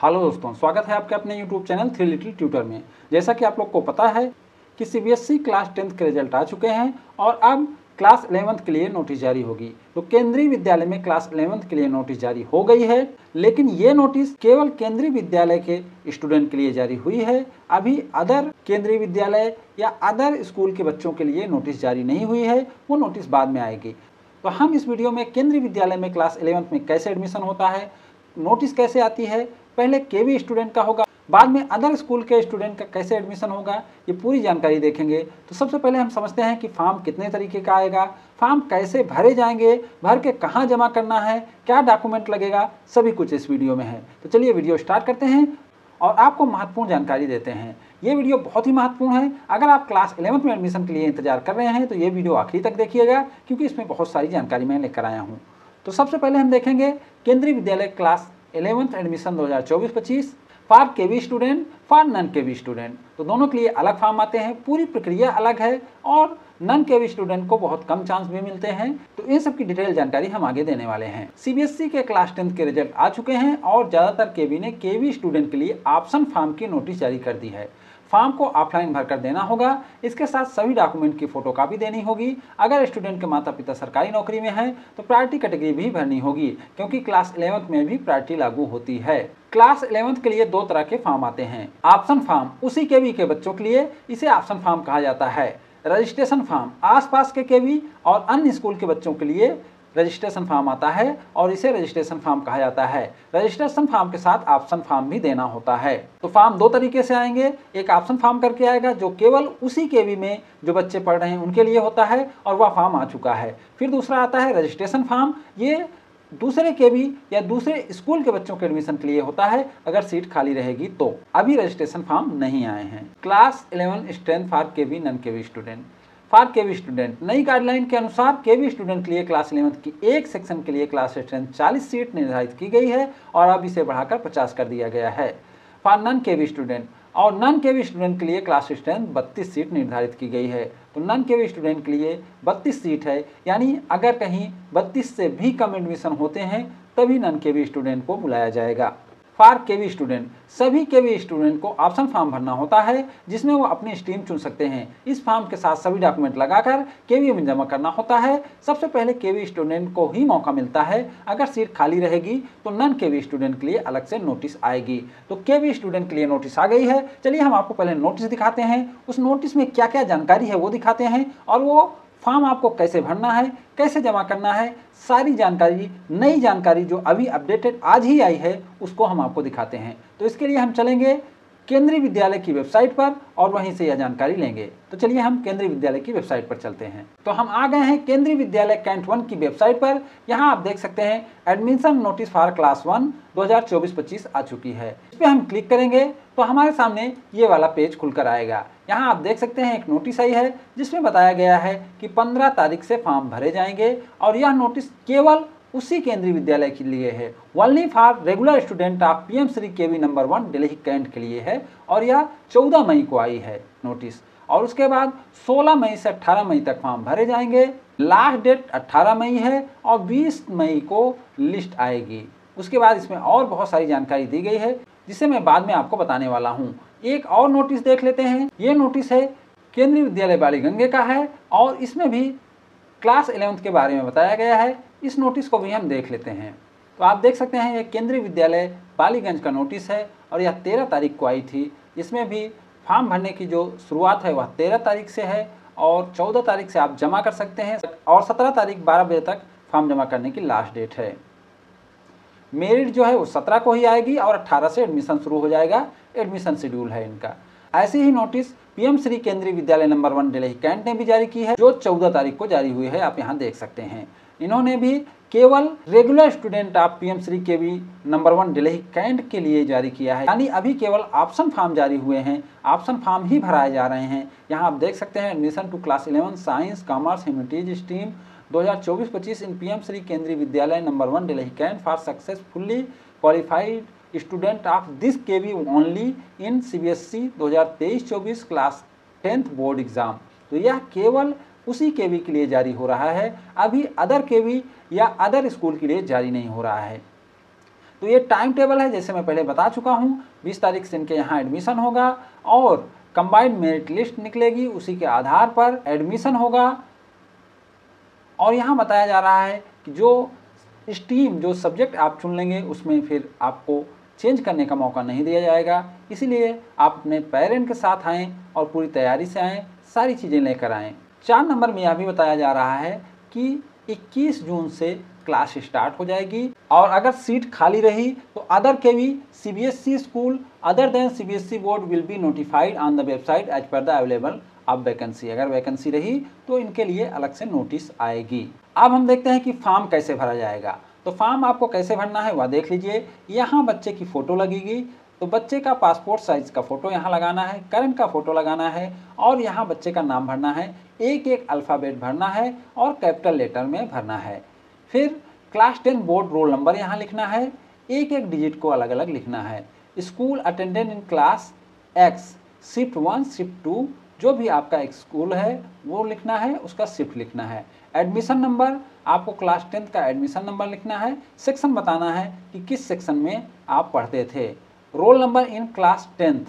Hello दोस्तों, स्वागत है आपके अपने YouTube channel three little tutor में। जैसा कि आप लोग को पता है कि CBSE क्लास 10th के रिजल्ट आ चुके हैं और अब क्लास 11th के लिए नोटिस जारी होगी। तो केंद्रीय विद्यालय में क्लास 11th के लिए नोटिस जारी हो गई है, लेकिन ये नोटिस केवल केंद्रीय विद्यालय के स्टूडेंट के लिए जारी हुई है। अभी अदर केंद्रीय विद्यालय या अदर स्कूल के बच्चों के लिए नोटिस जारी नहीं हुई है, वो नोटिस बाद में आएगी। तो हम इस वीडियो में केंद्रीय विद्यालय में क्लास 11th में कैसे एडमिशन होता है, नोटिस कैसे आती है, पहले केवी स्टूडेंट का होगा, बाद में अदर स्कूल के स्टूडेंट का कैसे एडमिशन होगा, ये पूरी जानकारी देखेंगे। तो सबसे पहले हम समझते हैं कि फॉर्म कितने तरीके का आएगा, फॉर्म कैसे भरे जाएंगे, भर के कहाँ जमा करना है, क्या डॉक्यूमेंट लगेगा, सभी कुछ इस वीडियो में है। तो चलिए वीडियो स्टार्ट करते हैं और आपको महत्वपूर्ण जानकारी देते हैं। ये वीडियो बहुत ही महत्वपूर्ण है। अगर आप क्लास 11th में एडमिशन के लिए इंतजार कर रहे हैं तो ये वीडियो आखिरी तक देखिएगा, क्योंकि इसमें बहुत सारी जानकारी मैं लेकर आया हूँ। तो सबसे पहले हम देखेंगे Kendriya Vidyalaya class 11th admission 2024-25 for KV student, for non KV student. तो दोनों के लिए अलग फॉर्म आते हैं, पूरी प्रक्रिया अलग है और नॉन केवी स्टूडेंट को बहुत कम चांस भी मिलते हैं। तो इन सब की डिटेल जानकारी हम आगे देने वाले हैं। CBSE के क्लास 10th के रिजल्ट आ चुके हैं और ज़्यादातर केवी ने केवी स्टूडेंट के लिए ऑप्शन फॉर्म की नोटिस जारी कर दी है। फॉर्म को ऑफलाइन भरकर देना होगा, इसके साथ सभी डॉक्यूमेंट की फोटोकॉपी देनी होगी। अगर स्टूडेंट के माता पिता सरकारी नौकरी में हैं तो प्रायोरिटी कैटेगरी भी भरनी होगी, क्योंकि क्लास 11th में भी प्रायोरिटी लागू होती है। क्लास 11th के लिए दो तरह के फॉर्म आते हैं। ऑप्शन फॉर्म उसी केवी के बच्चों के लिए, इसे ऑप्शन फॉर्म कहा जाता है। रजिस्ट्रेशन फॉर्म आसपास के केवी और अन्य स्कूल के बच्चों के लिए रजिस्ट्रेशन फॉर्म आता है और इसे रजिस्ट्रेशन फॉर्म कहा जाता है। रजिस्ट्रेशन फॉर्म के साथ ऑप्शन फॉर्म भी देना होता है। तो फॉर्म दो तरीके से आएंगे, एक ऑप्शन फॉर्म करके आएगा जो केवल उसी केवी में जो बच्चे पढ़ रहे हैं उनके लिए होता है और वह फॉर्म आ चुका है। फिर दूसरा आता है रजिस्ट्रेशन फॉर्म, ये दूसरे केवी या दूसरे स्कूल के बच्चों के एडमिशन के लिए होता है, अगर सीट खाली रहेगी तो। अभी रजिस्ट्रेशन फॉर्म नहीं आए हैं। Class 11 strength for KV non KV student. For KV student नई गाइडलाइन के अनुसार केवी स्टूडेंट के लिए क्लास 11th की एक सेक्शन के लिए क्लास स्ट्रेंथ 40 सीट निर्धारित की गई है और अब इसे बढ़ाकर 50 कर दिया गया है। फॉर नॉन केवी स्टूडेंट और नॉन केवी स्टूडेंट के लिए क्लास स्ट्रेंथ 32 सीट निर्धारित की गई है। तो नॉन केवी स्टूडेंट के लिए 32 सीट है, यानी अगर कहीं 32 से भी कम एडमिशन होते हैं तभी नॉन केवी स्टूडेंट को बुलाया जाएगा। फॉर केवी स्टूडेंट सभी केवी स्टूडेंट को ऑप्शन फॉर्म भरना होता है, जिसमें वो अपनी स्ट्रीम चुन सकते हैं। इस फॉर्म के साथ सभी डॉक्यूमेंट लगाकर केवी में जमा करना होता है। सबसे पहले केवी स्टूडेंट को ही मौका मिलता है, अगर सीट खाली रहेगी तो नॉन केवी स्टूडेंट के लिए अलग से नोटिस आएगी। तो केवी स्टूडेंट के लिए नोटिस आ गई है। चलिए हम आपको पहले नोटिस दिखाते हैं, उस नोटिस में क्या क्या जानकारी है वो दिखाते हैं और वो फॉर्म आपको कैसे भरना है, कैसे जमा करना है, सारी जानकारी, नई जानकारी जो अभी अपडेटेड आज ही आई है उसको हम आपको दिखाते हैं। तो इसके लिए हम चलेंगे केंद्रीय विद्यालय की वेबसाइट पर और वहीं से यह जानकारी लेंगे। तो चलिए हम केंद्रीय विद्यालय की वेबसाइट पर चलते हैं। तो हम आ गए हैं केंद्रीय विद्यालय कैंट 1 की वेबसाइट पर। यहाँ आप देख सकते हैं एडमिशन नोटिस फॉर क्लास 1 2024-25 आ चुकी है। इस पर हम क्लिक करेंगे तो हमारे सामने ये वाला पेज खुलकर आएगा। यहाँ आप देख सकते हैं एक नोटिस आई है जिसमें बताया गया है कि 15 तारीख से फॉर्म भरे जाएंगे और यह नोटिस केवल उसी केंद्रीय विद्यालय के लिए है, only for regular student of PM Shri KV number 1 Delhi cantt के लिए है और यह 14 मई को आई है नोटिस। और उसके बाद 16 मई से 18 मई तक फॉर्म भरे जाएंगे। लास्ट डेट 18 मई है और 20 मई को लिस्ट आएगी। उसके बाद इसमें और बहुत सारी जानकारी दी गई है जिसे मैं बाद में आपको बताने वाला हूँ। एक और नोटिस देख लेते हैं। ये नोटिस है केंद्रीय विद्यालय बालीगंज का है और इसमें भी क्लास 11th के बारे में बताया गया है। इस नोटिस को भी हम देख लेते हैं। तो आप देख सकते हैं ये केंद्रीय विद्यालय बालीगंज का नोटिस है और यह 13 तारीख को आई थी। इसमें भी फॉर्म भरने की जो शुरुआत है वह 13 तारीख से है और 14 तारीख से आप जमा कर सकते हैं और 17 तारीख 12 बजे तक फॉर्म जमा करने की लास्ट डेट है। मेरिट जो है वो 17 को ही आएगी और 18 से एडमिशन शुरू हो जाएगा। एडमिशन शेड्यूल है इनका। ऐसे ही notice PM Shri Kendriya Vidyalaya number 1 Delhi cantt ने भी जारी की है, जो 14 तारीख को जारी हुई है। आप यहाँ देख सकते हैं इन्होंने भी केवल regular student of PM Shri KV number 1 Delhi cantt के लिए जारी किया है, यानी अभी केवल ऑप्शन फॉर्म जारी हुए हैं, ऑप्शन फॉर्म ही भराए जा रहे हैं। यहाँ आप देख सकते हैं admission to class 11 science commerce humanities stream 2024-25 in PM Shri Kendriya Vidyalaya number 1 Delhi cantt for successfully qualified student of this KV only in CBSE 2023-24 class 10th board exam. तो यह केवल उसी केवी के लिए जारी हो रहा है, अभी अदर केवी या अदर स्कूल के लिए जारी नहीं हो रहा है। तो ये टाइम टेबल है, जैसे मैं पहले बता चुका हूँ। 20 तारीख से इनके यहाँ एडमिशन होगा और कंबाइंड मेरिट लिस्ट निकलेगी, उसी के आधार पर एडमिशन होगा। और यहाँ बताया जा रहा है कि जो स्ट्रीम, जो सब्जेक्ट आप चुन लेंगे उसमें फिर आपको चेंज करने का मौका नहीं दिया जाएगा। इसीलिए आप अपने पेरेंट के साथ आएँ और पूरी तैयारी से आएँ, सारी चीज़ें लेकर आएँ। 4 नंबर में यह भी बताया जा रहा है कि 21 जून से क्लास स्टार्ट हो जाएगी और अगर सीट खाली रही तो अदर के भी CBSE school other than CBSE board will be notified on the website as per the available अब वैकेंसी। अगर वैकेंसी रही तो इनके लिए अलग से नोटिस आएगी। अब हम देखते हैं कि फॉर्म कैसे भरा जाएगा। तो फॉर्म आपको कैसे भरना है वह देख लीजिए। यहाँ बच्चे की फ़ोटो लगेगी, तो बच्चे का पासपोर्ट साइज का फ़ोटो यहाँ लगाना है, करंट का फ़ोटो लगाना है और यहाँ बच्चे का नाम भरना है, एक एक अल्फ़ाबेट भरना है और कैपिटल लेटर में भरना है। फिर क्लास 10 बोर्ड रोल नंबर यहाँ लिखना है, एक एक डिजिट को अलग अलग लिखना है। School attended in class X shift 1 shift 2 जो भी आपका एक स्कूल है वो लिखना है, उसका शिफ्ट लिखना है। एडमिशन नंबर आपको क्लास 10 का एडमिशन नंबर लिखना है, सेक्शन बताना है कि किस सेक्शन में आप पढ़ते थे। Roll number in class 10th,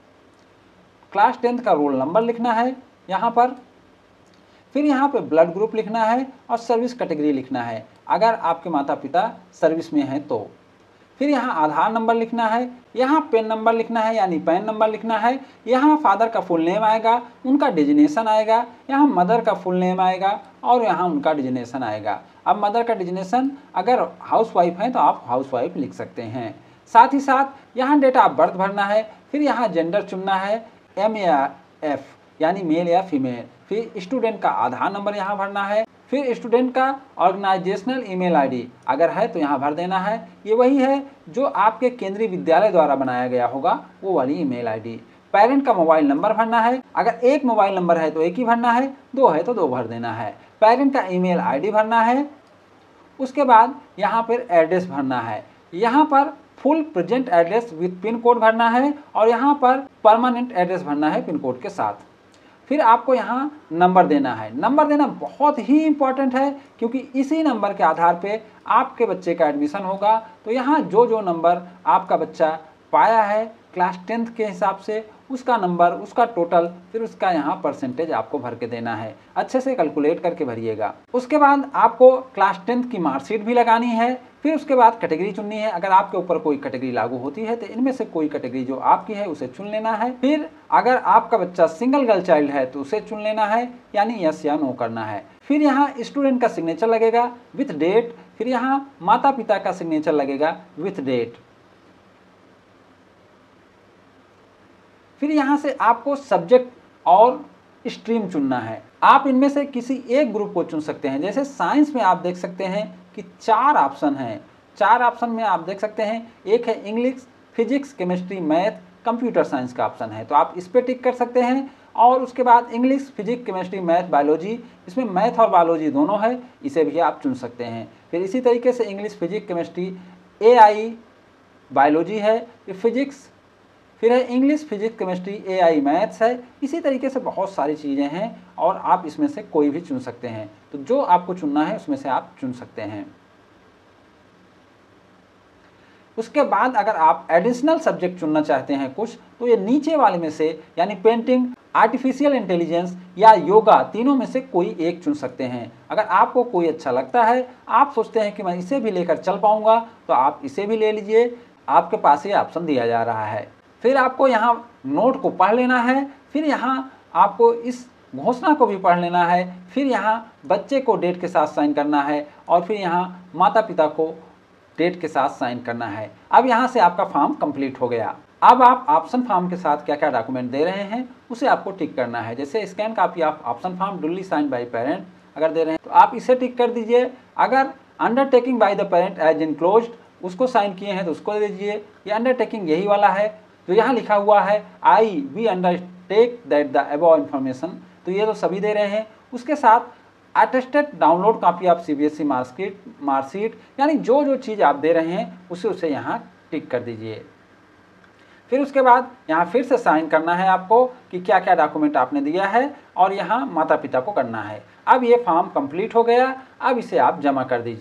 class 10th का रोल नंबर लिखना है यहाँ पर। फिर यहाँ पे ब्लड ग्रुप लिखना है और सर्विस कैटेगरी लिखना है अगर आपके माता पिता सर्विस में हैं तो। फिर यहाँ आधार नंबर लिखना है, यहाँ पेन नंबर लिखना है यानी पैन नंबर लिखना है। यहाँ फादर का फुल नेम आएगा, उनका डिजिग्नेशन आएगा, यहाँ मदर का फुल नेम आएगा और यहाँ उनका डिजिग्नेशन आएगा। अब मदर का डिजिग्नेशन अगर हाउसवाइफ हैं तो आप हाउसवाइफ लिख सकते हैं। साथ ही साथ यहाँ डेट ऑफ बर्थ भरना है। फिर यहाँ जेंडर चुनना है M या F यानी मेल या फीमेल। फिर स्टूडेंट का आधार नंबर यहाँ भरना है। फिर स्टूडेंट का ऑर्गेनाइजेशनल ईमेल आईडी अगर है तो यहाँ भर देना है। ये वही है जो आपके केंद्रीय विद्यालय द्वारा बनाया गया होगा वो वाली ईमेल आईडी। पेरेंट का मोबाइल नंबर भरना है, अगर एक मोबाइल नंबर है तो एक ही भरना है, दो है तो दो भर देना है। पेरेंट का ईमेल आईडी भरना है। उसके बाद यहाँ पर एड्रेस भरना है, यहाँ पर full present address with pin code भरना है और यहाँ पर परमानेंट एड्रेस भरना है पिन कोड के साथ। फिर आपको यहाँ नंबर देना है। नंबर देना बहुत ही इम्पॉर्टेंट है क्योंकि इसी नंबर के आधार पे आपके बच्चे का एडमिशन होगा। तो यहाँ जो जो नंबर आपका बच्चा पाया है क्लास 10th के हिसाब से उसका नंबर, उसका टोटल, फिर उसका यहाँ परसेंटेज आपको भर के देना है। अच्छे से कैलकुलेट करके भरिएगा। उसके बाद आपको क्लास 10th की मार्कशीट भी लगानी है। फिर उसके बाद कैटेगरी चुननी है, अगर आपके ऊपर कोई कैटेगरी लागू होती है तो इनमें से कोई कैटेगरी जो आपकी है उसे चुन लेना है। फिर अगर आपका बच्चा सिंगल गर्ल चाइल्ड है तो उसे चुन लेना है यानी यस या नो करना है। फिर यहाँ स्टूडेंट का सिग्नेचर लगेगा विथ डेट। फिर यहाँ माता पिता का सिग्नेचर लगेगा विथ डेट। फिर यहाँ से आपको सब्जेक्ट और स्ट्रीम चुनना है। आप इनमें से किसी एक ग्रुप को चुन सकते हैं। जैसे साइंस में आप देख सकते हैं कि 4 ऑप्शन हैं। 4 ऑप्शन में आप देख सकते हैं, एक है English, physics, chemistry, math, computer science का ऑप्शन है, तो आप इस पर टिक कर सकते हैं। और उसके बाद English, physics, chemistry, math, biology, इसमें मैथ और बायोलॉजी दोनों है, इसे भी आप चुन सकते हैं। फिर इसी तरीके से English, physics, chemistry, AI biology है, फिजिक्स, फिर है English, physics, chemistry, AI maths है। इसी तरीके से बहुत सारी चीज़ें हैं और आप इसमें से कोई भी चुन सकते हैं। तो जो आपको चुनना है उसमें से आप चुन सकते हैं। उसके बाद अगर आप एडिशनल सब्जेक्ट चुनना चाहते हैं कुछ, तो ये नीचे वाले में से यानी पेंटिंग, आर्टिफिशियल इंटेलिजेंस या योगा, तीनों में से कोई एक चुन सकते हैं। अगर आपको कोई अच्छा लगता है, आप सोचते हैं कि मैं इसे भी लेकर चल पाऊंगा, तो आप इसे भी ले लीजिए। आपके पास ये ऑप्शन दिया जा रहा है। फिर आपको यहाँ नोट को पढ़ लेना है। फिर यहाँ आपको इस घोषणा को भी पढ़ लेना है। फिर यहाँ बच्चे को डेट के साथ साइन करना है और फिर यहाँ माता पिता को डेट के साथ साइन करना है। अब यहाँ से आपका फॉर्म कंप्लीट हो गया। अब आप ऑप्शन फॉर्म के साथ क्या क्या डॉक्यूमेंट दे रहे हैं उसे आपको टिक करना है। जैसे scan copy of option form duly signed by parent अगर दे रहे हैं तो आप इसे टिक कर दीजिए। अगर undertaking by the parent as enclosed उसको साइन किए हैं तो उसको दे दीजिए। ये अंडरटेकिंग यही वाला है जो यहाँ लिखा हुआ है, I we undertake that the above information, तो ये तो सभी दे रहे हैं। उसके साथ attested download copy of CBSE marksheet यानी जो जो चीज़ आप दे रहे हैं उसे यहाँ टिक कर दीजिए। फिर उसके बाद यहाँ फिर से साइन करना है आपको कि क्या क्या डॉक्यूमेंट आपने दिया है और यहाँ माता पिता को करना है। अब ये फॉर्म कंप्लीट हो गया। अब इसे आप जमा कर दीजिए।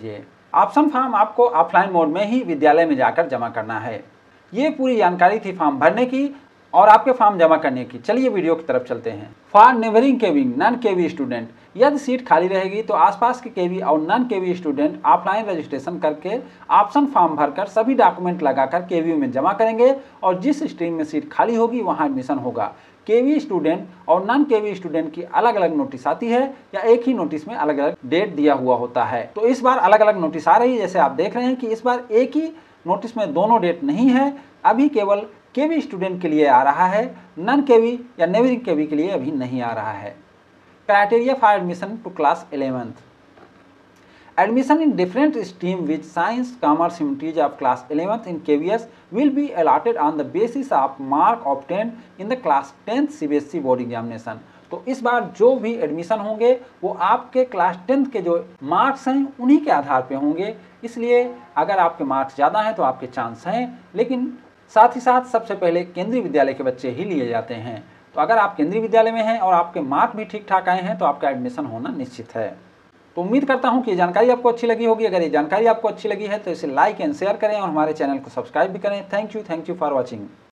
ऑप्शन फॉर्म आपको ऑफलाइन मोड में ही विद्यालय में जाकर जमा करना है। ये पूरी जानकारी थी फॉर्म भरने की और आपके फॉर्म जमा करने की। चलिए वीडियो की तरफ चलते हैं। For neighbouring KV non KV student, यदि सीट खाली रहेगी तो आसपास के केवी और non KV student offline registration करके ऑप्शन फॉर्म भरकर सभी डॉक्यूमेंट लगाकर केवी में जमा करेंगे और जिस स्ट्रीम में सीट खाली होगी वहां एडमिशन होगा। केवी स्टूडेंट और नॉन केवी स्टूडेंट की अलग अलग नोटिस आती है या एक ही नोटिस में अलग अलग डेट दिया हुआ होता है। तो इस बार अलग अलग नोटिस आ रही है। जैसे आप देख रहे हैं कि इस बार एक ही नोटिस में दोनों डेट नहीं है, अभी केवल केवी स्टूडेंट के लिए आ रहा है, नॉन केवी या नेबरिंग केवी के लिए अभी नहीं आ रहा है। Criteria for admission to class 11th, admission in different stream with science, commerce, humanities of class 11th in KVS will be allotted on the basis of mark obtained in the class 10th CBSE board examination। तो इस बार जो भी admission होंगे वो आपके class 10th के जो marks हैं उन्हीं के आधार पे होंगे। इसलिए अगर आपके मार्क्स ज़्यादा हैं तो आपके चांस हैं, लेकिन साथ ही साथ सबसे पहले केंद्रीय विद्यालय के बच्चे ही लिए जाते हैं। तो अगर आप केंद्रीय विद्यालय में हैं और आपके मार्क भी ठीक ठाक आए हैं तो आपका एडमिशन होना निश्चित है। तो उम्मीद करता हूं कि ये जानकारी आपको अच्छी लगी होगी। अगर ये जानकारी आपको अच्छी लगी है तो इसे लाइक एंड शेयर करें और हमारे चैनल को सब्सक्राइब भी करें। Thank you for watching.